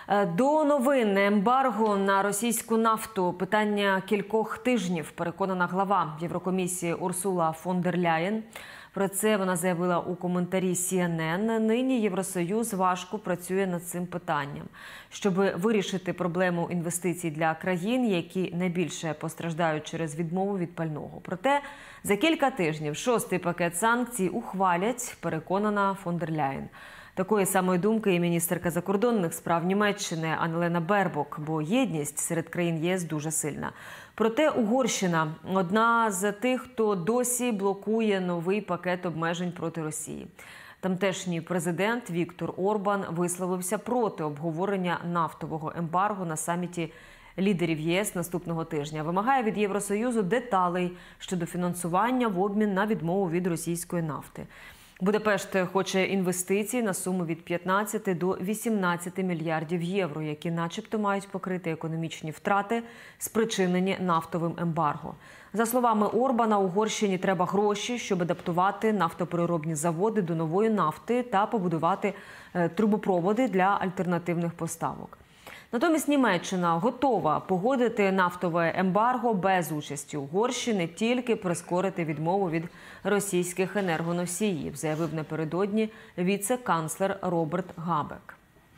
До новин ембарго на російську нафту. Питання кількох тижнів, переконана глава Єврокомісії Урсула фон дер Ляєн. Про це вона заявила у коментарі CNN. Нині Євросоюз важко працює над цим питанням, щоб вирішити проблему інвестицій для країн, які найбільше постраждають через відмову від пального. Проте за кілька тижнів шостий пакет санкцій ухвалять, переконана фон дер Ляєн. Такої самої думки і міністерка закордонних справ Німеччини Аннелена Бербок, бо єдність серед країн ЄС дуже сильна. Проте Угорщина – одна з тих, хто досі блокує новий пакет обмежень проти Росії. Тамтешній президент Віктор Орбан висловився проти обговорення нафтового ембарго на саміті лідерів ЄС наступного тижня. Вимагає від Євросоюзу деталей щодо фінансування в обмін на відмову від російської нафти. Будапешт хоче інвестицій на суму від 15 до 18 мільярдів євро, які начебто мають покрити економічні втрати, спричинені нафтовим ембарго. За словами Орбана, Угорщині треба гроші, щоб адаптувати нафтопереробні заводи до нової нафти та побудувати трубопроводи для альтернативних поставок. Натомість Німеччина готова погодити нафтове ембарго без участі Угорщини, тільки прискорити відмову від російських енергоносіїв, заявив напередодні віце-канцлер Роберт Габек.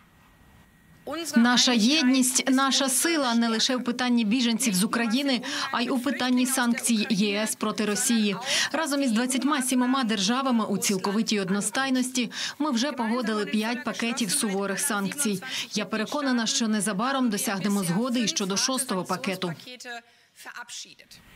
Наша єдність, наша сила не лише в питанні біженців з України, а й у питанні санкцій ЄС проти Росії. Разом із 27 державами у цілковитій одностайності ми вже погодили 5 пакетів суворих санкцій. Я переконана, що незабаром досягнемо згоди і щодо 6-го пакету.